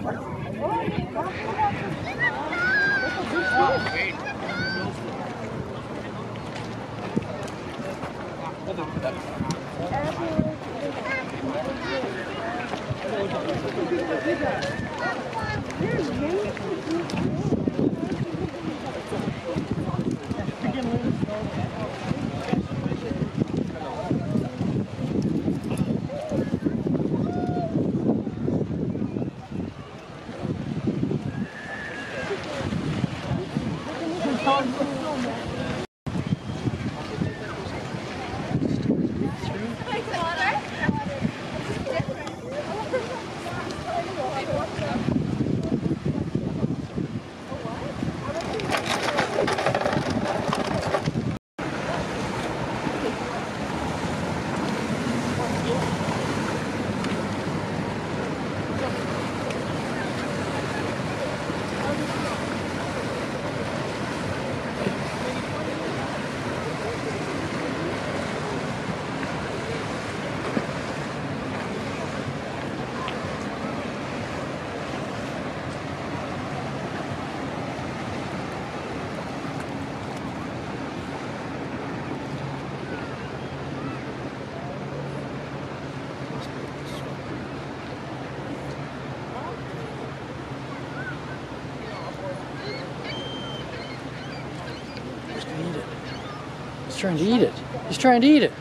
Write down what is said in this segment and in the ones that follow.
He's trying to eat it. He's trying to eat it.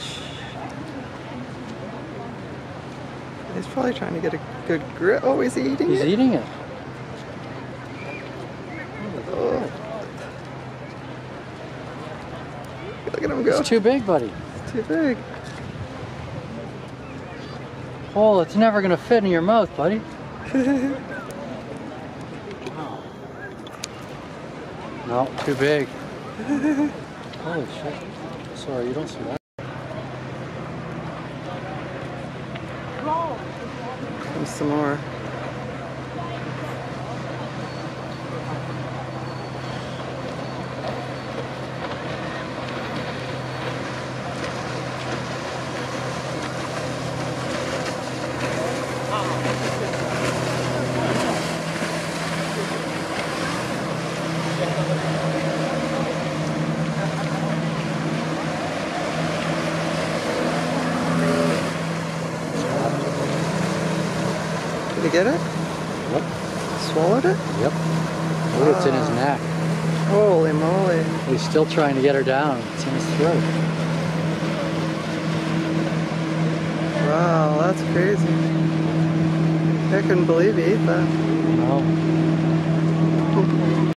He's probably trying to get a good grip. Oh, is he eating it? He's eating it. Oh. Look at him go. It's too big, buddy. It's too big. Oh, it's never going to fit in your mouth, buddy. No, too big. Holy shit. Sorry, you don't see that. Comes some more. Did he get it? Yep. Swallowed it? Yep. Look, it's in his neck. Holy moly. He's still trying to get her down. It's in his throat. Wow, that's crazy. I couldn't believe he ate that.